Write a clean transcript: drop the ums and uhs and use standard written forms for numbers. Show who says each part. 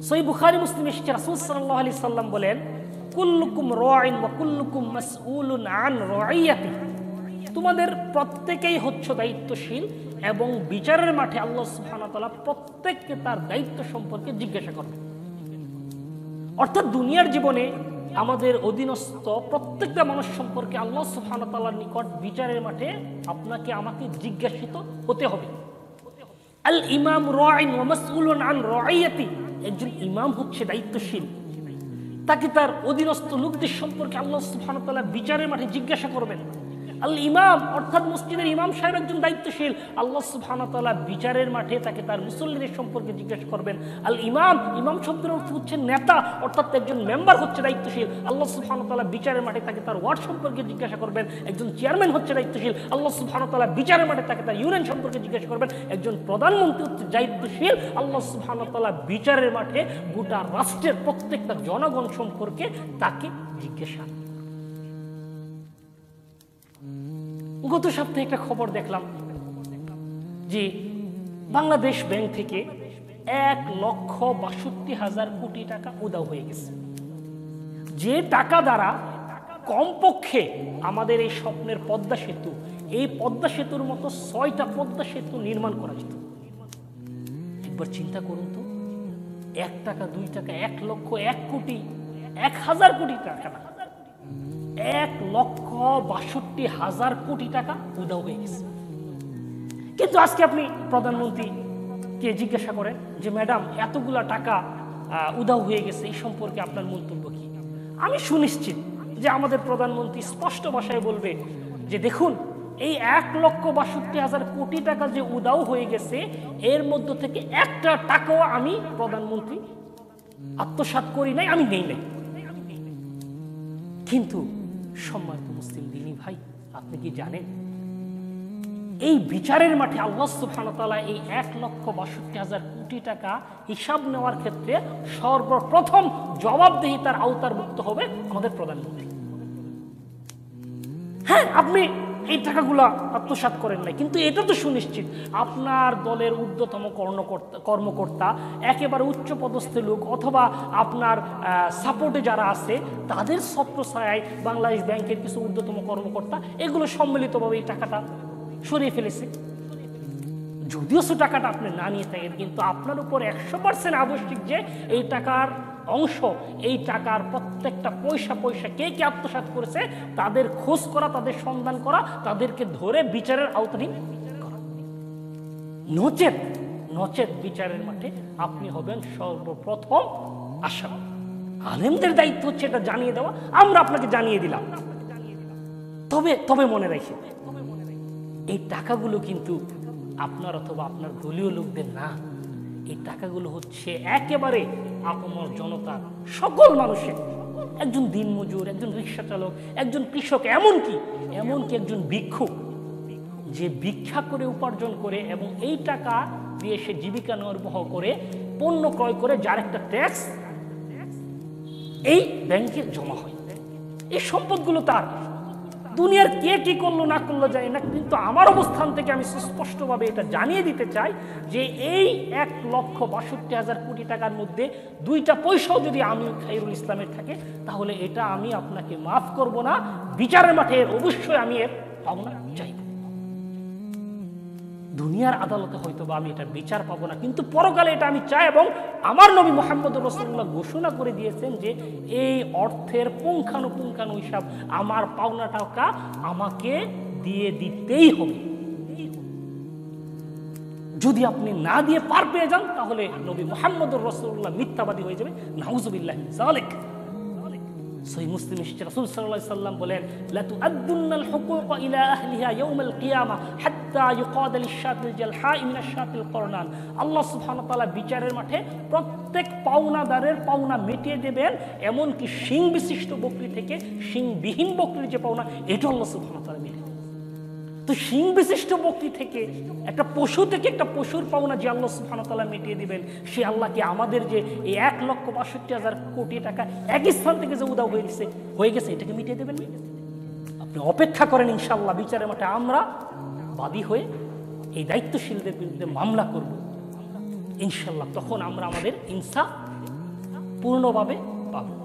Speaker 1: সহিহ বুখারী মুসলিম এসেছে, রাসূল সাল্লাল্লাহু আলাইহি সাল্লাম বলেন, কুল্লুকুম রাঈন ওয়া কুল্লুকুম মাসউলুন আন রাঈয়াতি, তোমাদের প্রত্যেকেই হচ্ছে দায়িত্বশীল এবং বিচারের মাঠে আল্লাহ সুবহানাহু ওয়া তাআলা প্রত্যেককে তার দায়িত্ব সম্পর্কে জিজ্ঞাসা করবেন। অর্থাৎ দুনিয়ার জীবনে আমাদের অধীনস্থ প্রত্যেকটা মানুষ সম্পর্কে আল্লাহ সুবহানাহু ওয়া তাআলার নিকট বিচারের মাঠে আপনাকে আমাকে জিজ্ঞাসিত হতে হবে। আল ইমাম রাঈন ওয়া মাসউলুন আন রাঈয়াতি, একজন ইমাম হচ্ছে দায়িত্বশীল, তাকে তার অধীনস্থ লোকদের সম্পর্কে আল্লাহ সুবহানাহু ওয়া তাআলা বিচারের মাঠে জিজ্ঞাসা করবেন। আল ইমাম অর্থাৎ মসজিদের ইমাম সাহেব একজন দায়িত্বশীল, আল্লাহ সুবহানাহু ওয়া তাআলা বিচারের মাঠে তাকে তার মুসল্লিদের সম্পর্কে জিজ্ঞাসা করবেন। আল ইমাম, ইমাম শব্দের অর্থ হচ্ছে নেতা, অর্থাৎ একজন মেম্বার হচ্ছে দায়িত্বশীল, আল্লাহ সুবহানাহু ওয়া তাআলা বিচারের মাঠে তাকে তার ওয়ার্ড সম্পর্কে জিজ্ঞাসা করবেন। একজন চেয়ারম্যান হচ্ছে দায়িত্বশীল, আল্লাহ সুবহানাহু ওয়া তাআলা বিচারের মাঠে তাকে তার ইউনিয়ন সম্পর্কে জিজ্ঞাসা করবেন। একজন প্রধানমন্ত্রী হচ্ছে দায়িত্বশীল, আল্লাহ সুবহানাহু ওয়া তাআলা বিচারের মাঠে গোটা রাষ্ট্রের প্রত্যেকটা জনগণ সম্পর্কে তাকে জিজ্ঞাসা। গত সপ্তাহে একটা খবর দেখলাম যে বাংলাদেশ ব্যাংক থেকে 1,62,000 কোটি টাকা উধাও হয়ে গেছে, যে টাকা দ্বারা কমপক্ষে আমাদের এই স্বপ্নের পদ্মা সেতু, এই পদ্মা সেতুর মতো 6টা পদ্মা সেতু নির্মাণ করা যেত। একবার চিন্তা করুন তো, 1 টাকা 2 টাকা 1 লক্ষ 1 কোটি 1,000 কোটি টাকা না, 1,62,000 কোটি টাকা উধাও হয়ে গেছে। কিন্তু আজকে আপনি প্রধানমন্ত্রীকে জিজ্ঞাসা করেন যে ম্যাডাম এতগুলা টাকা উধাও হয়ে গেছে, এই সম্পর্কে আপনার মন্তব্য কি? আমি সুনিশ্চিত যে আমাদের প্রধানমন্ত্রী স্পষ্ট ভাষায় বলবে যে দেখুন, এই 1,62,000 কোটি টাকা যে উধাও হয়ে গেছে, এর মধ্য থেকে একটা টাকাও আমি প্রধানমন্ত্রী আত্মসাৎ করি নাই, আমি নেই নাই। কিন্তু সম্মানিত মুসলিম দিনী ভাই, আপনি কি জানেন এই বিচারের মাঠে আল্লাহ সুবহানাহু ওয়া তাআলা এই 1,62,000 কোটি টাকা হিসাব নেওয়ার ক্ষেত্রে সর্বপ্রথম জবাবদিহিতার আওতারভুক্ত হবে আমাদের প্রধানমন্ত্রী। হ্যাঁ, আপনি এই টাকাগুলা আত্মসাৎ করেন নাই, কিন্তু এটা তো সুনিশ্চিত আপনার দলের ঊর্ধ্বতম কর্মকর্তা, একেবারে উচ্চপদস্থ লোক অথবা আপনার সাপোর্টে যারা আছে তাদের ছত্রছায়ায় বাংলাদেশ ব্যাংকের কিছু ঊর্ধ্বতম কর্মকর্তা এগুলো সম্মিলিতভাবে এই টাকাটা সরিয়ে ফেলেছে। যদিও টাকাটা আপনি না নিয়ে থাকেন, কিন্তু আপনার উপর 100% আবশ্যিক যে এই টাকার অংশ, এই টাকার প্রত্যেকটা পয়সা কে কে আত্মসাৎ করেছে তাদের খোঁজ করা, তাদের সন্ধান করা, তাদেরকে ধরে বিচারের আওতাধীন করা। নচেত বিচারের মাঠে আপনি হবেন সর্বপ্রথম আসামি। আলেমদের দায়িত্ব হচ্ছে এটা জানিয়ে দেওয়া, আমরা আপনাকে জানিয়ে দিলাম। তবে মনে রাখি, এই টাকাগুলো কিন্তু আপনার অথবা আপনার দলীয় লোকদের না, এই টাকাগুলো হচ্ছে একেবারে আপামর জনতার, সকল মানুষের। একজন দিনমজুর, একজন রিক্সা চালক, একজন কৃষক, এমনকি একজন ভিক্ষুক যে ভিক্ষা করে উপার্জন করে এবং এই টাকা দিয়ে সে জীবিকা নির্বাহ করে, পণ্য ক্রয় করে, যার একটা ট্যাক্স এই ব্যাংকে জমা হয়। এই সম্পদগুলো তার। দুনিয়ার কে কি করলো না করলো যায় না, কিন্তু আমার অবস্থান থেকে আমি সুস্পষ্টভাবে এটা জানিয়ে দিতে চাই যে এই 1,62,000 কোটি টাকার মধ্যে 2টা পয়সাও যদি আমি খাইরুল ইসলামের থাকে, তাহলে এটা আমি আপনাকে মাফ করব না। বিচারের মাঠে অবশ্যই আমি এর পাওনা চাইব। দুনিয়ার আদালতে হয়তো বা আমি এটা বিচার পাবো না, কিন্তু পরকালে এটা আমি চাই। এবং আমার নবী মুহাম্মদ রাসূলুল্লাহ ঘোষণা করে দিয়েছেন যে এই অর্থের পুঙ্খানুপুঙ্খানু হিসাব, আমার পাওনা টাকা আমাকে দিয়ে দিতেই হবে। যদি আপনি না দিয়ে পার পেয়ে যান, তাহলে নবী মুহাম্মদ রাসূলুল্লাহ মিথ্যাবাদী হয়ে যাবে। নাউযুবিল্লাহি মিন যালিক। সহিহ মুসলিম এসেছে, রাসূল সাল্লাল্লাহু আলাইহি সাল্লাম বলেন, লা তুআদ্দুনাল হুকুকা ইলা আহলিহা ইয়াউমাল কিয়ামা হাত্তা ইউকাদা লিশ-শাতিল জালহাই মিনাশ শাতিল করনান। আল্লাহ সুবহানাহু ওয়া তাআলা বিচারের মাঠে প্রত্যেক পাওনাদারের পাওনা মিটিয়ে দেবেন, এমনকি শিং বিশিষ্ট বকরি থেকে শিংবিহীন বকরির যে পাওনা, এটা আল্লাহ সুবহানাহু ওয়া তাআলা মিটিয়ে দেবেন। তো শিং বিশিষ্ট বকরি থেকে, একটা পশু থেকে একটা পশুর পাওনা যে আল্লাহ সুবহানাহু ওয়া তাআলা মিটিয়ে দিবেন, সে আল্লাহকে আমাদের যে এই 1,62,000 কোটি টাকা এক স্থান থেকে যে উধাও হয়ে গেছে এটাকে মিটিয়ে দেবেন। আপনি অপেক্ষা করেন, ইনশাআল্লাহ বিচারের মাঠে আমরা বাদী হয়ে এই দায়িত্বশীলদের বিরুদ্ধে মামলা করব ইনশাআল্লাহ। তখন আমরা আমাদের ইনসাফ পূর্ণভাবে পাবো।